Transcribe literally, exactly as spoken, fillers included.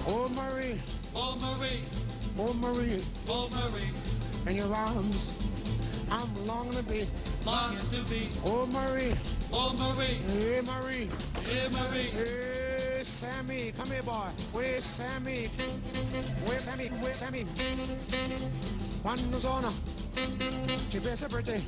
Oh Marie, Oh Marie, oh Marie, oh Marie, in your arms I'm longing to be. longing to be. Oh Marie, Oh Marie, hey Marie, hey Marie, hey Sammy, come here boy. Where's Sammy? Where's Sammy? Where's Sammy? Quando sono? Ci pensa per te.